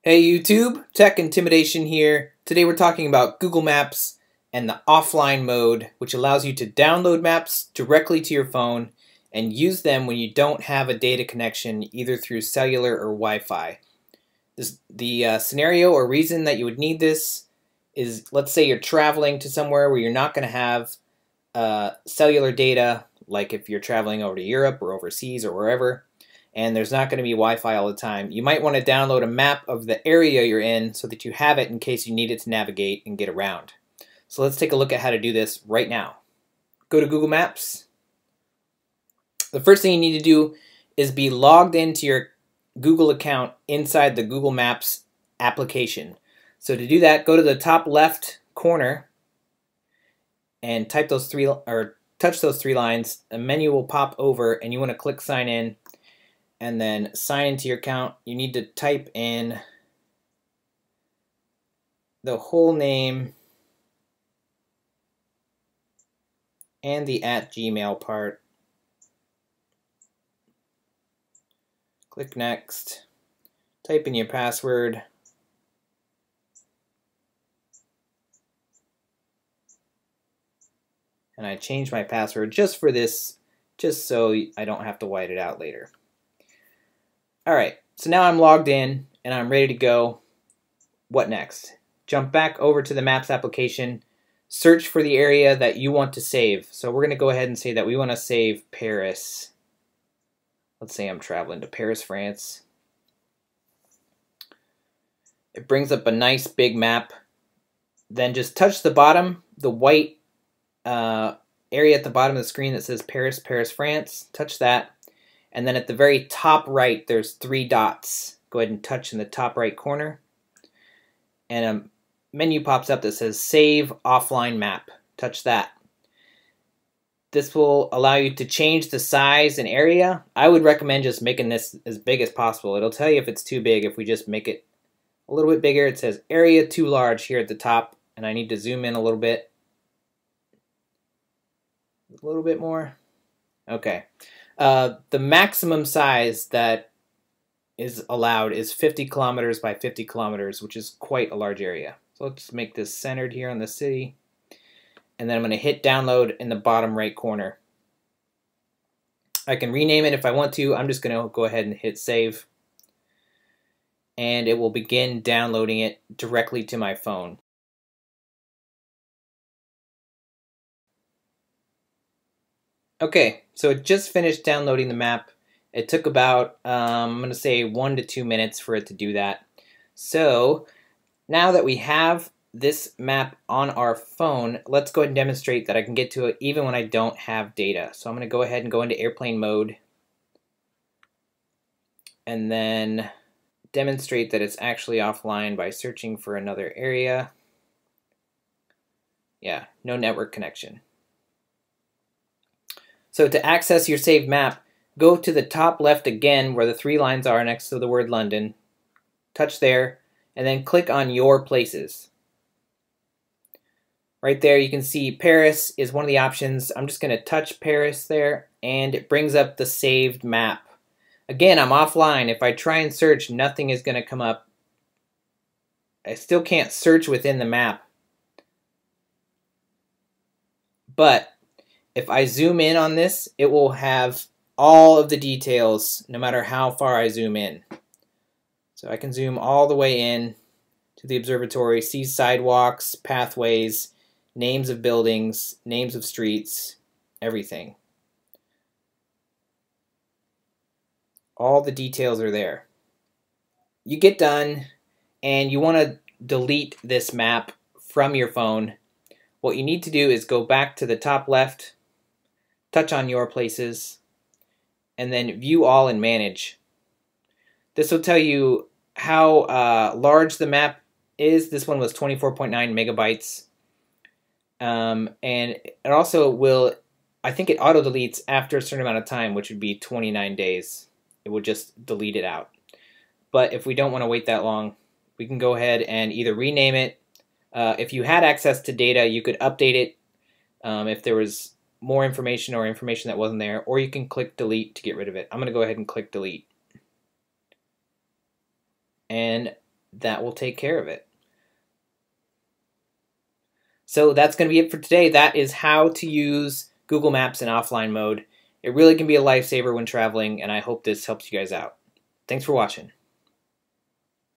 Hey YouTube, TechIntimidation here. Today we're talking about Google Maps and the offline mode, which allows you to download maps directly to your phone and use them when you don't have a data connection either through cellular or Wi-Fi. The scenario or reason that you would need this is, let's say you're traveling to somewhere where you're not going to have cellular data, like if you're traveling over to Europe or overseas or wherever, and there's not going to be Wi-Fi all the time. You might want to download a map of the area you're in so that you have it in case you need it to navigate and get around. So let's take a look at how to do this right now. Go to Google Maps. The first thing you need to do is be logged into your Google account inside the Google Maps application. So to do that, go to the top left corner and touch those three lines. A menu will pop over and you want to click sign in. And then sign into your account. You need to type in the whole name and the @Gmail part. Click next. Type in your password. And I changed my password just for this, just so I don't have to white it out later. Alright, so now I'm logged in and I'm ready to go. What next? Jump back over to the Maps application, search for the area that you want to save. So we're going to go ahead and say that we want to save Paris. Let's say I'm traveling to Paris, France. It brings up a nice big map. Then just touch the bottom, the white area at the bottom of the screen that says Paris, Paris, France. Touch that. And then at the very top right, there's 3 dots. Go ahead and touch in the top right corner. And a menu pops up that says Save Offline Map. Touch that. This will allow you to change the size and area. I would recommend just making this as big as possible. It'll tell you if it's too big. If we just make it a little bit bigger, it says Area Too Large here at the top. And I need to zoom in a little bit. A little bit more. Okay. The maximum size that is allowed is 50 kilometers by 50 kilometers, which is quite a large area. So let's make this centered here on the city. And then I'm going to hit download in the bottom right corner. I can rename it if I want to. I'm just going to go ahead and hit save. And it will begin downloading it directly to my phone. Okay, so it just finished downloading the map. It took about, I'm going to say 1 to 2 minutes for it to do that. So now that we have this map on our phone, let's go ahead and demonstrate that I can get to it even when I don't have data. So I'm going to go ahead and go into airplane mode and then demonstrate that it's actually offline by searching for another area. Yeah, no network connection. So to access your saved map, go to the top left again where the 3 lines are next to the word London. Touch there, and then click on Your Places. Right there you can see Paris is one of the options. I'm just going to touch Paris there, and it brings up the saved map. Again, I'm offline. If I try and search, nothing is going to come up. I still can't search within the map. But if I zoom in on this, it will have all of the details no matter how far I zoom in. So I can zoom all the way in to the observatory, see sidewalks, pathways, names of buildings, names of streets, everything. All the details are there. You get done and you want to delete this map from your phone. What you need to do is go back to the top left, touch on Your Places, and then View All and Manage. This will tell you how large the map is. This one was 24.9 megabytes. And it also will, I think it auto-deletes after a certain amount of time, which would be 29 days. It will just delete it out. But if we don't want to wait that long, we can go ahead and either rename it. If you had access to data, you could update it if there was more information or information that wasn't there, or you can click delete to get rid of it. I'm going to go ahead and click delete. And that will take care of it. So that's going to be it for today. That is how to use Google Maps in offline mode. It really can be a lifesaver when traveling, and I hope this helps you guys out. Thanks for watching.